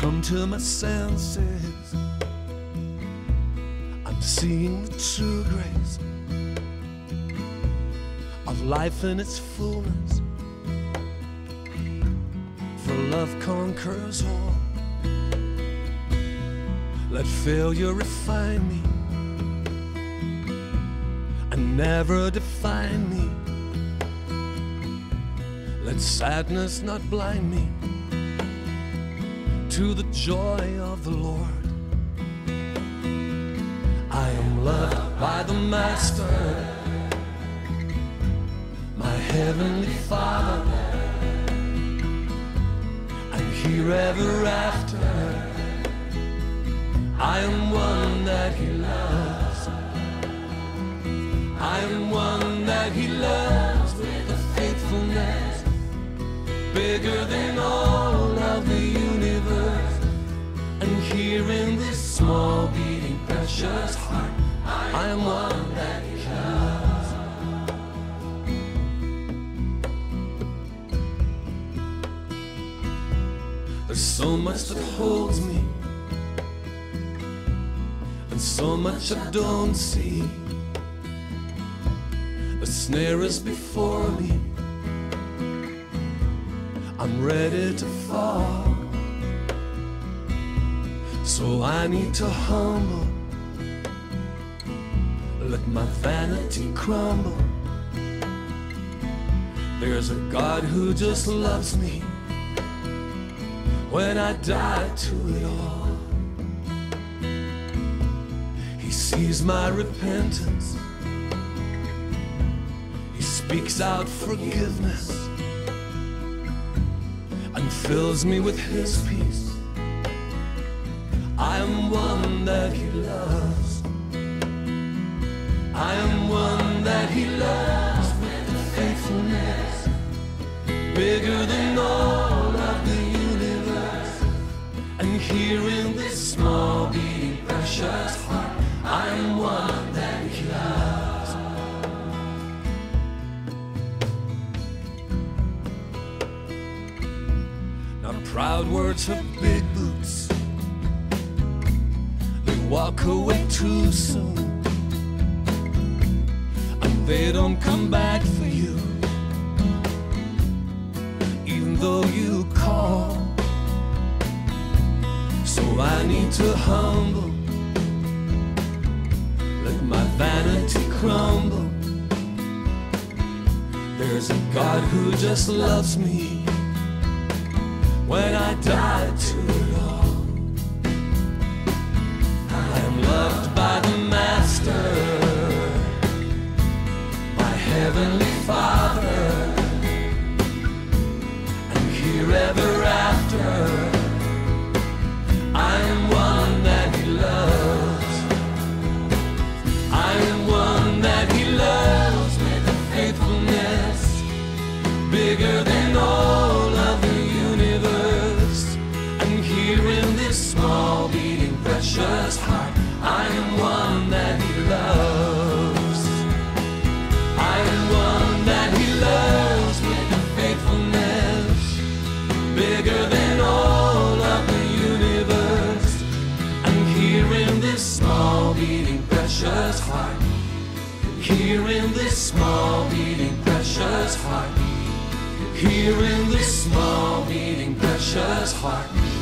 come to my senses. I'm seeing the true grace of life in its fullness. For love conquers all. Let failure refine me and never define me. Let sadness not blind me to the joy of the Lord. I am loved by the Master, my heavenly Father, and here ever after I am one that He loves. I am one that He loves with a faithfulness bigger than all of the universe. And here in this small beating precious heart, I am one that He loves. There's so much that holds me and so much I don't see. The snare is before me, I'm ready to fall. So I need to humble, let my vanity crumble. There's a God who just loves me when I die to it all. He sees my repentance, He speaks out forgiveness and fills me with His peace. I am one that He loves. I am one that He loves with a faithfulness bigger than all of the universe. And here in this small beating precious heart, I am one that He loves. Now proud words have big boots, they walk away too soon, and they don't come back for you, even though you call. So I need to humble, let my vanity crumble. There's a God who just loves me when I die to it all. I am loved by the Master, my heavenly Father, and here ever after I am one that He loves. I am one that He loves with a faithfulness bigger than all of the universe. And here in this small beating precious heart, I am one that He loves. I am one that He loves with a faithfulness bigger than all of the universe. And here in this small beating precious heart, here in this small beating precious heart, here in this small beating precious heart,